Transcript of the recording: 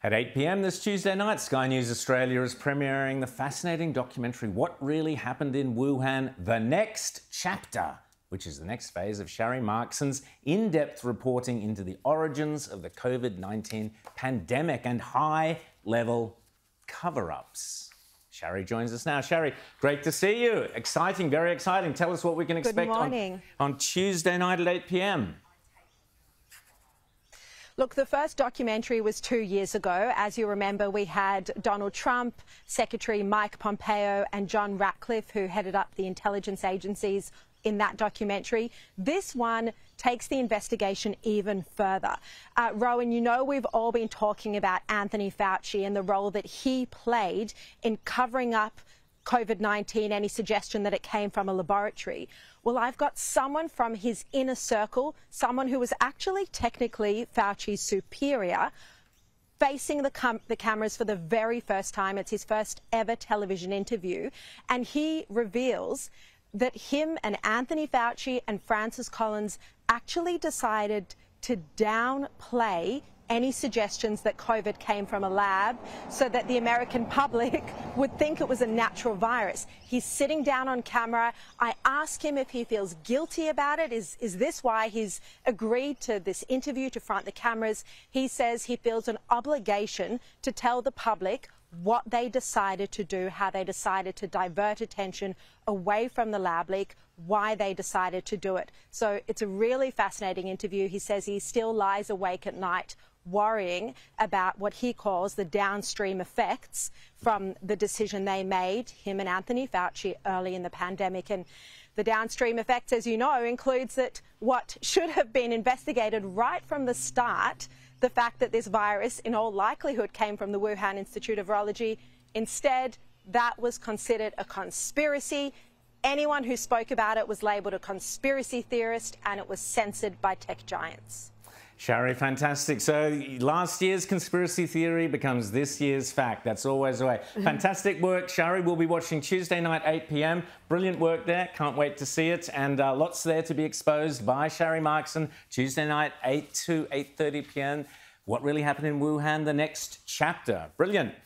At 8 p.m. this Tuesday night, Sky News Australia is premiering the fascinating documentary What Really Happened in Wuhan, The Next Chapter, which is the next phase of Sharri Markson's in-depth reporting into the origins of the COVID-19 pandemic and high-level cover-ups. Sharri joins us now. Sharri, great to see you. Exciting, very exciting. Tell us what we can expect on Tuesday night at 8 p.m. Look, the first documentary was 2 years ago. As you remember, we had Donald Trump, Secretary Mike Pompeo and John Ratcliffe, who headed up the intelligence agencies in that documentary. This one takes the investigation even further. Rowan, you know we've all been talking about Anthony Fauci and the role that he played in covering up COVID-19, any suggestion that it came from a laboratory. Well, I've got someone from his inner circle, someone who was actually technically Fauci's superior, facing the cameras for the very first time. It's his first ever television interview. And he reveals that him and Anthony Fauci and Francis Collins actually decided to downplay any suggestions that COVID came from a lab so that the American public would think it was a natural virus. He's sitting down on camera. I ask him if he feels guilty about it. Is this why he's agreed to this interview to front the cameras? He says he feels an obligation to tell the public what they decided to do, how they decided to divert attention away from the lab leak, why they decided to do it. So it's a really fascinating interview. He says he still lies awake at night worrying about what he calls the downstream effects from the decision they made, him and Anthony Fauci, early in the pandemic. And the downstream effects, as you know, includes that what should have been investigated right from the start, the fact that this virus in all likelihood came from the Wuhan Institute of Virology, instead that was considered a conspiracy. Anyone who spoke about it was labelled a conspiracy theorist and it was censored by tech giants. Sharri, fantastic. So last year's conspiracy theory becomes this year's fact. That's always the way. Fantastic work, Sharri. We'll be watching Tuesday night, 8 p.m. Brilliant work there. Can't wait to see it. And lots there to be exposed by Sharri Markson. Tuesday night, 8 to 8:30 p.m. What really happened in Wuhan, the next chapter. Brilliant.